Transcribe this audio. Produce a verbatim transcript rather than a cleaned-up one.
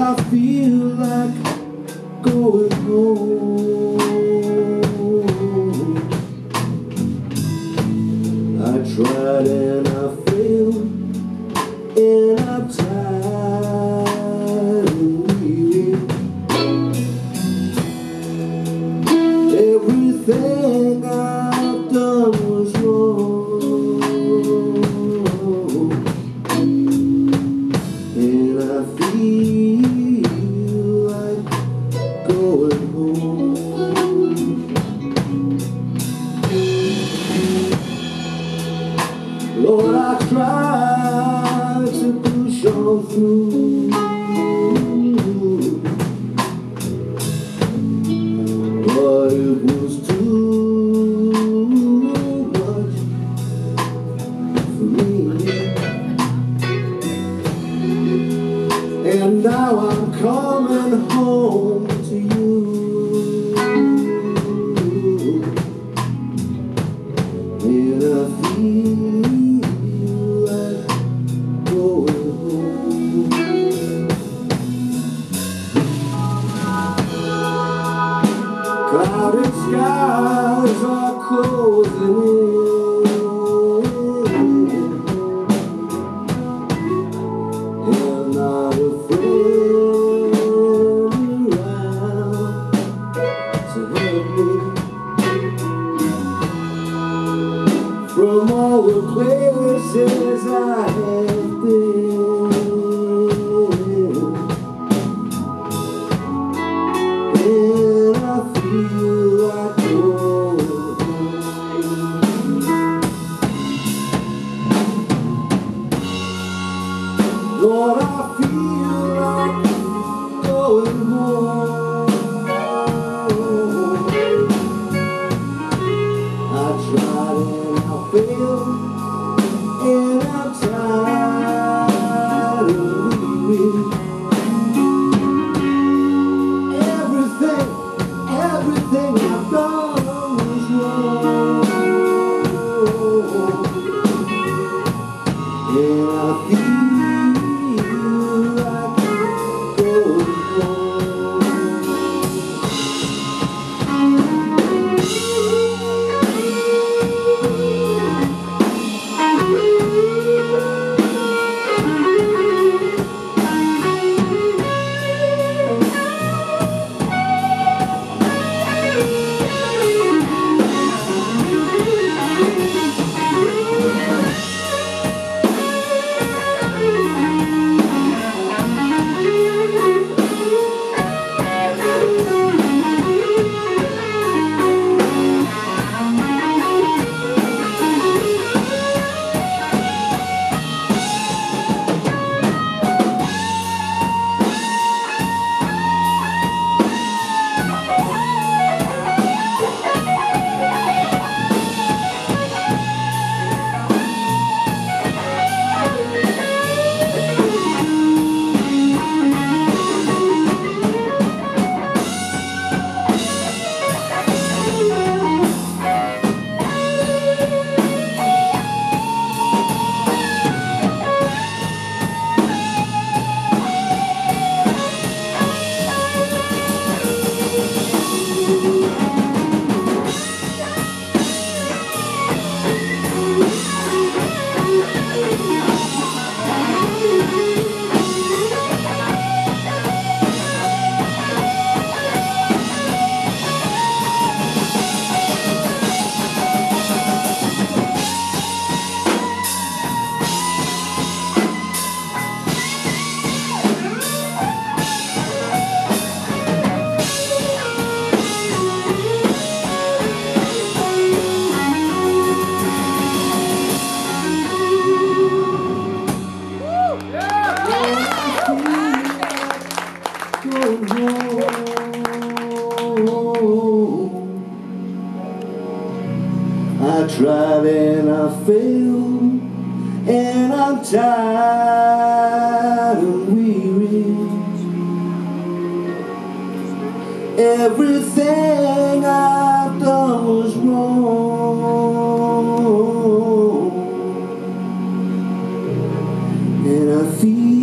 I feel like going home. I tried and I failed, and I'm tired of leaving. Everything I've done was wrong, and I feel like going home. Lord, I tried to push on through, but it was too much for me. And now I'm coming home to you. And I feel like going home. Clouded skies are closing in, and not a friend around to help me. From all the places I have been, and I feel like going home. Lord, I feel like going home. I tried and I failed, and I'm tired of leaving. Everything, everything I've done was wrong, and I feel like going home. I tried and I failed, and I'm tired and weary. Everything I've done was wrong, and I feel